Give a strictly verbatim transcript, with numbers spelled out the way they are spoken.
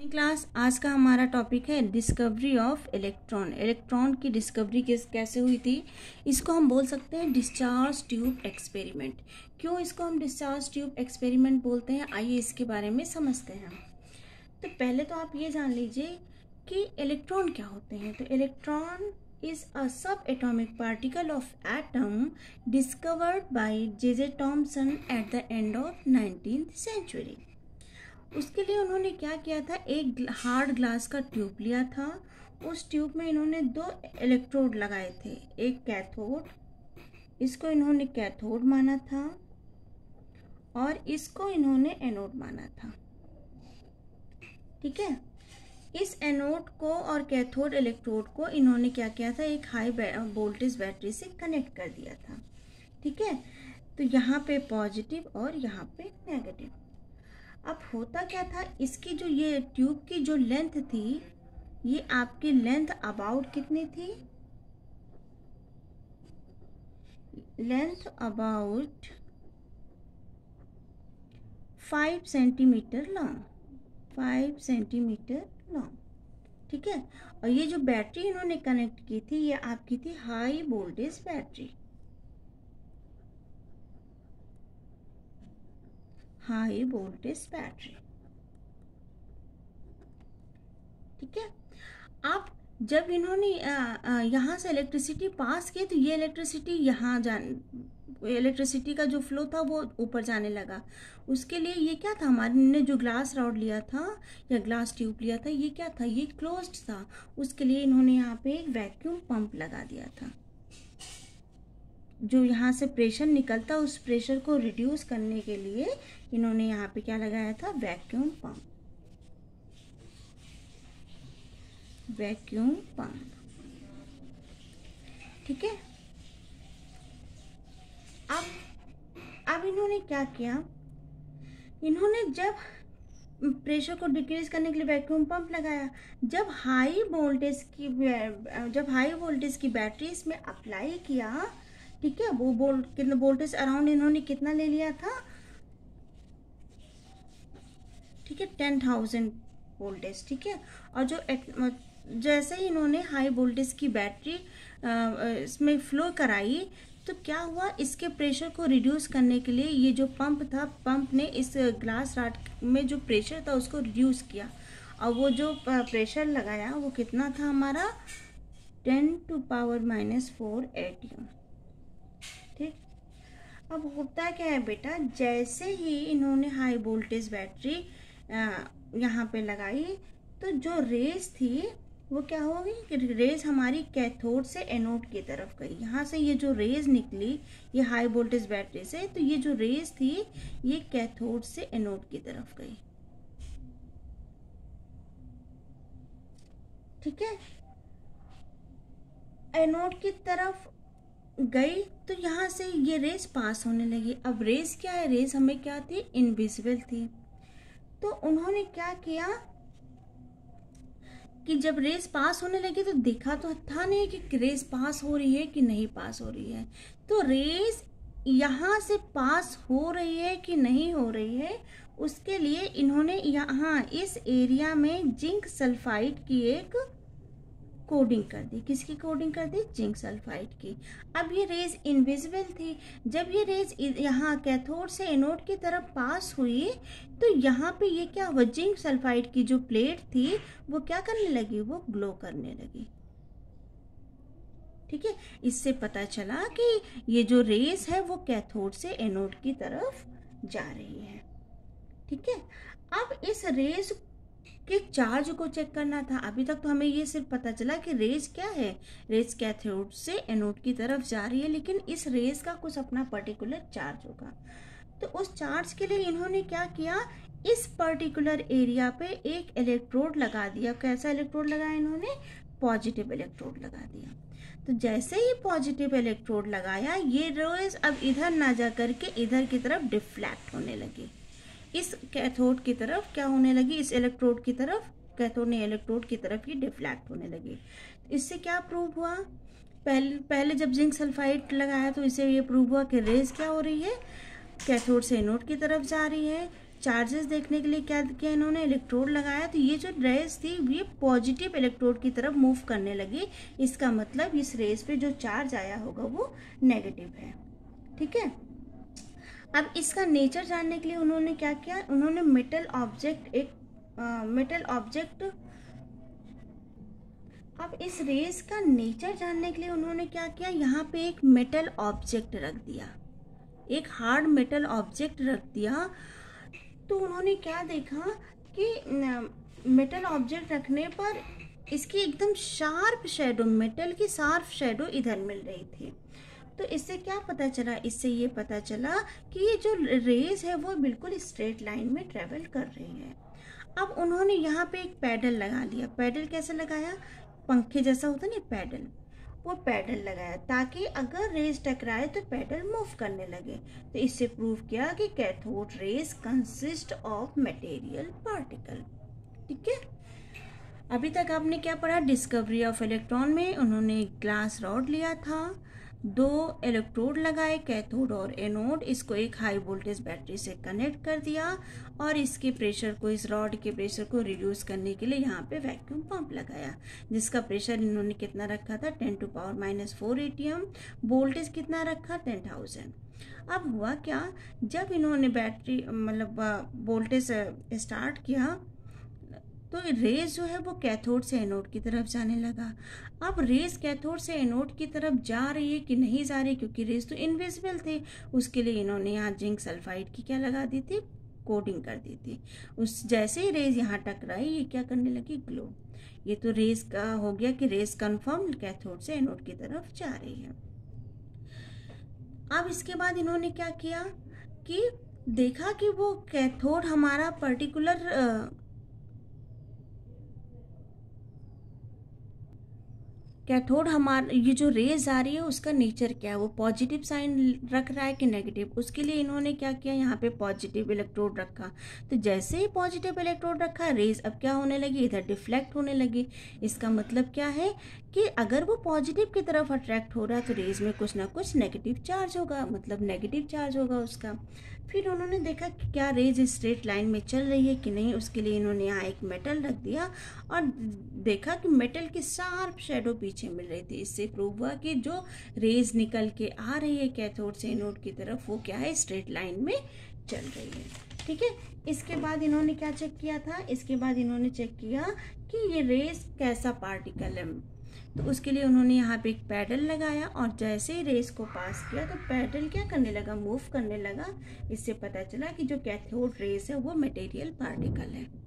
Class आज का हमारा टॉपिक है डिस्कवरी ऑफ इलेक्ट्रॉन। इलेक्ट्रॉन की डिस्कवरी किस कैसे हुई थी, इसको हम बोल सकते हैं डिस्चार्ज ट्यूब एक्सपेरिमेंट। क्यों इसको हम डिस्चार्ज ट्यूब एक्सपेरिमेंट बोलते हैं, आइए इसके बारे में समझते हैं। तो पहले तो आप ये जान लीजिए कि इलेक्ट्रॉन क्या होते हैं। तो electron is a sub atomic particle of atom discovered by J J Thomson at the end of nineteenth century. उसके लिए उन्होंने क्या किया था, एक हार्ड ग्लास का ट्यूब लिया था। उस ट्यूब में इन्होंने दो इलेक्ट्रोड लगाए थे, एक कैथोड, इसको इन्होंने कैथोड माना था और इसको इन्होंने एनोड माना था। ठीक है, इस एनोड को और कैथोड इलेक्ट्रोड को इन्होंने क्या किया था, एक हाई वोल्टेज बैटरी से कनेक्ट कर दिया था। ठीक है, तो यहाँ पे पॉजिटिव और यहाँ पे नेगेटिव। अब होता क्या था, इसकी जो ये ट्यूब की जो लेंथ थी, ये आपकी लेंथ अबाउट कितनी थी, length about five centimetre long, five centimetre long. ठीक है, और ये जो बैटरी इन्होंने कनेक्ट की थी, ये आपकी थी high voltage battery, high voltage battery. ठीक है, अब जब इन्होंने यहाँ से इलेक्ट्रिसिटी पास की तो ये इलेक्ट्रिसिटी यहाँ जान इलेक्ट्रिसिटी का जो फ्लो था वो ऊपर जाने लगा। उसके लिए ये क्या था, हमारे ने जो ग्लास रॉड लिया था या ग्लास ट्यूब लिया था, ये क्या था, ये क्लोज्ड था। उसके लिए इन्होंने यहाँ पे एक वैक्यूम पंप लगा दिया था। जो यहाँ से प्रेशर निकलता, उस प्रेशर को रिड्यूस करने के लिए इन्होंने यहाँ पे क्या लगाया था, वैक्यूम पंप, वैक्यूम पंप। ठीक है, अब अब इन्होंने क्या किया, इन्होंने जब प्रेशर को डिक्रीज करने के लिए वैक्यूम पंप लगाया, जब हाई वोल्टेज की जब हाई वोल्टेज की बैटरी इसमें अप्लाई किया, ठीक है, वो वोल्ट कितना वोल्टेज अराउंड इन्होंने कितना ले लिया था, ठीक है, टेन थाउजेंड वोल्टेज। ठीक है, और जो जैसे ही इन्होंने हाई वोल्टेज की बैटरी इसमें फ्लो कराई, तो क्या हुआ, इसके प्रेशर को रिड्यूस करने के लिए ये जो पंप था, पंप ने इस ग्लास रॉड में जो प्रेशर था उसको रिड्यूस किया, और वो जो प्रेशर लगाया वो कितना था हमारा, ten to power minus four ATM. ठीक, अब होता क्या है बेटा, जैसे ही इन्होंने हाई वोल्टेज बैटरी यहाँ पे लगाई, तो जो रेज थी वो क्या हो गई कि रेज हमारी कैथोड से एनोड की तरफ गई। यहाँ से ये जो रेज निकली ये हाई वोल्टेज बैटरी से, तो ये जो रेज थी ये कैथोड से एनोड की तरफ गई। ठीक है, एनोड की तरफ गई तो यहाँ से ये रेज पास होने लगी। अब रेज क्या है, रेज हमें क्या थी, इनविजिबल थी। तो उन्होंने क्या किया कि जब रेस पास होने लगी तो देखा तो था नहीं कि रेस पास हो रही है कि नहीं पास हो रही है। तो रेस यहाँ से पास हो रही है कि नहीं हो रही है, उसके लिए इन्होंने यहाँ इस एरिया में जिंक सल्फाइड की एक कोडिंग कर दी। किसकी कोडिंग कर दी, जिंक सल्फाइड की। अब ये रेज इनविजिबल थी, जब ये रेज यहाँ कैथोड से एनोड की तरफ पास हुई तो यहाँ पे ये क्या हुआ, जिंक सल्फाइड की जो प्लेट थी वो क्या करने लगी, वो ग्लो करने लगी। ठीक है, इससे पता चला कि ये जो रेज है वो कैथोड से एनोड की तरफ जा रही है। ठीक है, अब इस रेज कि चार्ज को चेक करना था। अभी तक तो हमें ये सिर्फ पता चला कि रेज क्या है, रेज कैथोड से एनोड की तरफ जा रही है, लेकिन इस रेज का कुछ अपना पर्टिकुलर चार्ज होगा। तो उस चार्ज के लिए इन्होंने क्या किया, इस पर्टिकुलर एरिया पे एक इलेक्ट्रोड लगा दिया। कैसा इलेक्ट्रोड लगाया इन्होंने, पॉजिटिव इलेक्ट्रोड लगा दिया। तो जैसे ही पॉजिटिव इलेक्ट्रोड लगाया, ये रेज अब इधर ना जा करके इधर की तरफ डिफ्लेक्ट होने लगी, इस कैथोड की तरफ क्या होने लगी, इस इलेक्ट्रोड की तरफ, कैथोड ने इलेक्ट्रोड की तरफ ये डिफ्लेक्ट होने लगी। इससे क्या प्रूव हुआ, पहले पहले जब जिंक सल्फाइड लगाया तो इससे ये प्रूव हुआ कि रेज क्या हो रही है, कैथोड से एनोड की तरफ जा रही है। चार्जेस देखने के लिए क्या किया इन्होंने, इलेक्ट्रोड लगाया, तो ये जो रेस थी ये पॉजिटिव इलेक्ट्रोड की तरफ मूव करने लगी। इसका मतलब इस रेस पे जो चार्ज आया होगा वो नेगेटिव है। ठीक है, अब इसका नेचर जानने के लिए उन्होंने क्या किया, उन्होंने मेटल ऑब्जेक्ट एक मेटल ऑब्जेक्ट अब इस रेस का नेचर जानने के लिए उन्होंने क्या किया, यहाँ पे एक मेटल ऑब्जेक्ट रख दिया, एक हार्ड मेटल ऑब्जेक्ट रख दिया। तो उन्होंने क्या देखा कि मेटल ऑब्जेक्ट रखने पर इसकी एकदम शार्प शेडो, मेटल की शार्प शेडो इधर मिल रही थी। तो इससे क्या पता चला, इससे ये पता चला कि ये जो रेस है वो बिल्कुल स्ट्रेट लाइन में ट्रेवल कर रही है। अब उन्होंने यहाँ पे एक पैडल लगा लिया। पैडल कैसे लगाया, पंखे जैसा होता है ना पैडल, वो पैडल लगाया ताकि अगर रेस टकराए तो पैडल मूव करने लगे। तो इससे प्रूव किया कि cathode rays consist of material particle. ठीक है, अभी तक आपने क्या पढ़ा, डिस्कवरी ऑफ इलेक्ट्रॉन में उन्होंने एक ग्लास रॉड लिया था, दो इलेक्ट्रोड लगाए कैथोड और एनोड, इसको एक हाई वोल्टेज बैटरी से कनेक्ट कर दिया और इसके प्रेशर को, इस रॉड के प्रेशर को रिड्यूस करने के लिए यहाँ पे वैक्यूम पंप लगाया, जिसका प्रेशर इन्होंने कितना रखा था, ten to power minus four ATM, voltage कितना रखा, टेन थाउजेंड। अब हुआ क्या, जब इन्होंने बैटरी मतलब वोल्टेज स्टार्ट किया तो रेस जो है वो कैथोड से एनोड की तरफ जाने लगा। अब रेस कैथोड से एनोड की तरफ जा रही है कि नहीं जा रही, क्योंकि रेस तो इनविजिबल थे, उसके लिए इन्होंने यहाँ जिंक सल्फाइड की क्या लगा दी थी, कोटिंग कर दी थी। उस जैसे ही रेस यहाँ टकराई ये क्या करने लगी, ग्लो। ये तो रेस का हो गया कि रेस कन्फर्म कैथोड से एनोड की तरफ जा रही है। अब इसके बाद इन्होंने क्या किया कि देखा कि वो कैथोड हमारा पर्टिकुलर कैथोड हमारा ये जो रेज आ रही है उसका नेचर क्या है, वो पॉजिटिव साइन रख रहा है कि नेगेटिव। उसके लिए इन्होंने क्या किया, यहाँ पे पॉजिटिव इलेक्ट्रोड रखा। तो जैसे ही पॉजिटिव इलेक्ट्रोड रखा, रेज अब क्या होने लगी, इधर डिफ्लेक्ट होने लगी। इसका मतलब क्या है कि अगर वो पॉजिटिव की तरफ अट्रैक्ट हो रहा है तो रेज में कुछ ना कुछ नेगेटिव चार्ज होगा, मतलब नेगेटिव चार्ज होगा उसका। फिर उन्होंने देखा कि क्या रेज स्ट्रेट लाइन में चल रही है कि नहीं। उसके लिए इन्होंने यहाँ एक मेटल रख दिया और देखा कि मेटल की शार्प शेडो पीछे मिल रही थी। इससे प्रूव हुआ कि जो रेज निकल के आ रही है कैथोड से एनोड की तरफ वो क्या है, स्ट्रेट लाइन में चल रही है। ठीक है, इसके बाद इन्होंने क्या चेक किया था, इसके बाद इन्होंने चेक किया कि ये रेस कैसा पार्टिकल है। तो उसके लिए उन्होंने यहाँ पे एक पैडल लगाया और जैसे ही रेस को पास किया तो पैडल क्या करने लगा, मूव करने लगा। इससे पता चला कि जो कैथोड रेस है वो मटेरियल पार्टिकल है।